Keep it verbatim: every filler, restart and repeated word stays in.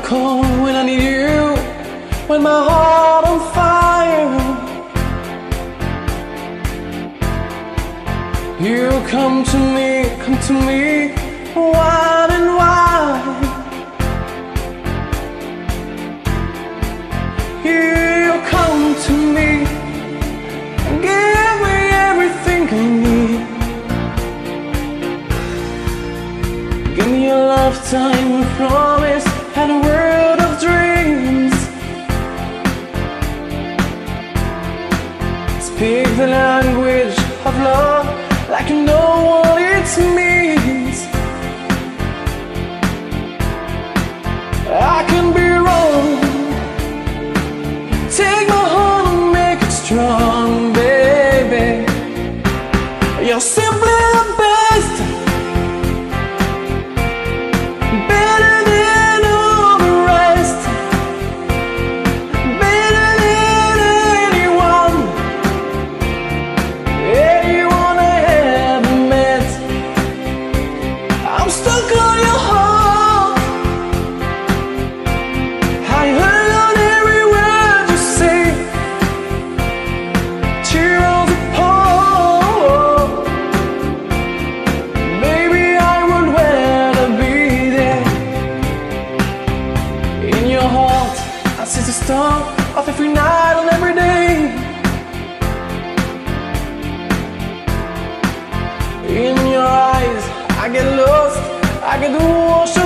call when I need you, when my heart on fire. You come to me, come to me, wide and wide. You come to me and give me everything I need. Give me a lifetime of promise and a world of dreams. Speak the language of love like you know what it means. I can be wrong. Take my heart and make it strong, baby. You're simply the best, better than all the rest, better than anyone, anyone I ever met. I'm stuck on your heart. I heard on every word you say. Tears apart, baby, I would rather be there. In your heart, I see the star of every night and every day. In your eyes, I get lost, I get washed